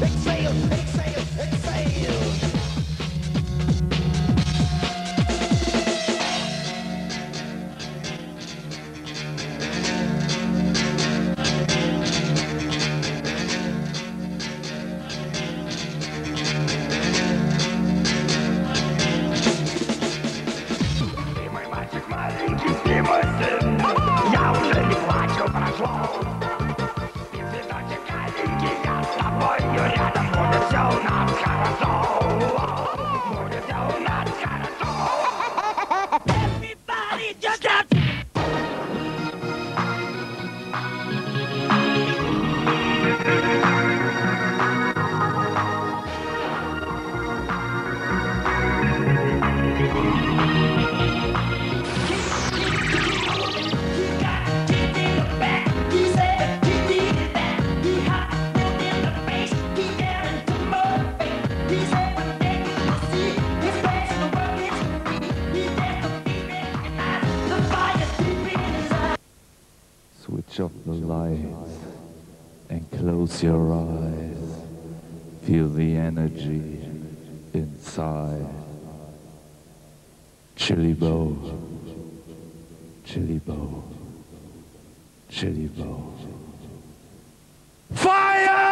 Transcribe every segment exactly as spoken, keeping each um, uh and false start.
exhale, exhale, exhale. Ты мой мальчик маленький, ты мой сын. Я уже не плачу, прошло. И цветочек аленький, я с тобою рядом. Будет все у нас хорошо. Будет все у нас хорошо. Everybody just dance. Switch off the lights and close your eyes. Feel the energy inside. Chili bow, chili bow, chili bow. Fire!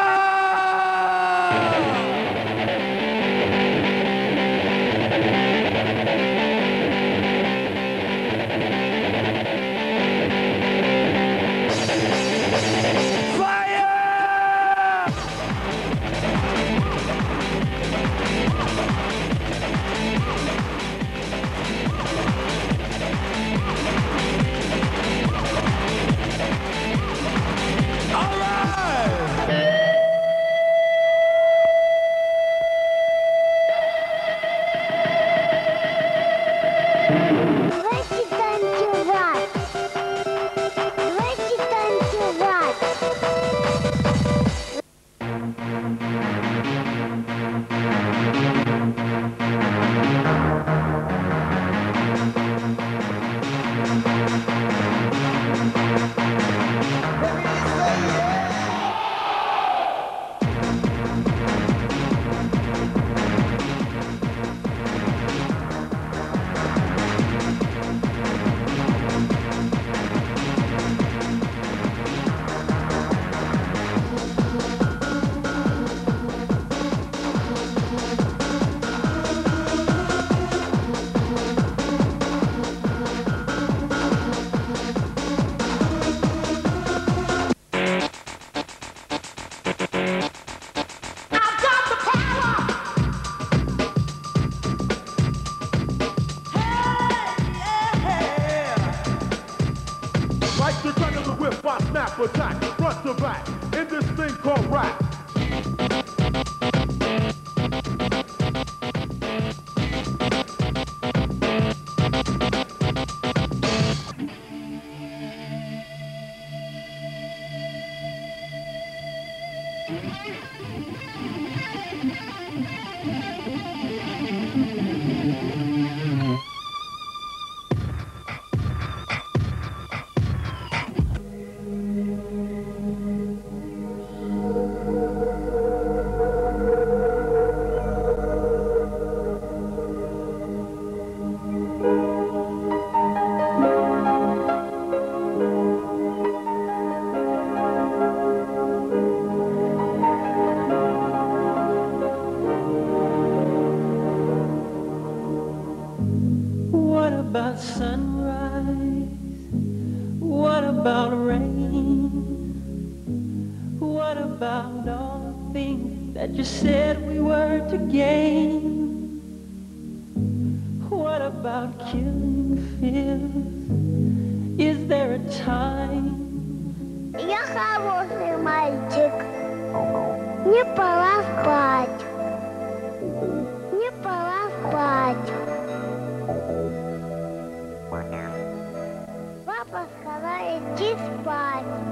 Давайте танцевать. Давайте танцевать. Like the turn of the whip, I snap attack, front to back, in this thing called rap. What about sunrise? What about rain? What about all the things that you said we were to gain? What about killing fears? Is there a time? Я хороший мальчик. Мне пора спать. Мне пора спать. Папа сказал идти спать.